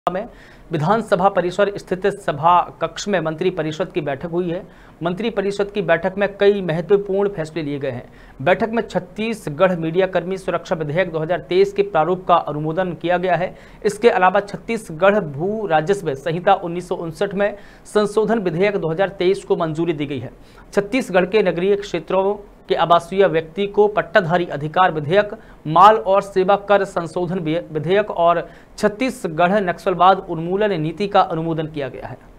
में विधानसभा परिसर स्थित सभा कक्ष में मंत्री परिषद की बैठक हुई है। मंत्री परिषद की बैठक में कई महत्वपूर्ण फैसले लिए गए हैं। बैठक में छत्तीसगढ़ मीडिया कर्मी सुरक्षा विधेयक 2023 के प्रारूप का अनुमोदन किया गया है। इसके अलावा छत्तीसगढ़ भू राजस्व संहिता 1959 में संशोधन विधेयक 2023 को मंजूरी दी गई है। छत्तीसगढ़ के नगरीय क्षेत्रों के आवासीय व्यक्ति को पट्टाधारी अधिकार विधेयक, माल और सेवा कर संशोधन विधेयक और छत्तीसगढ़ नक्सलवाद उन्मूलन नीति का अनुमोदन किया गया है।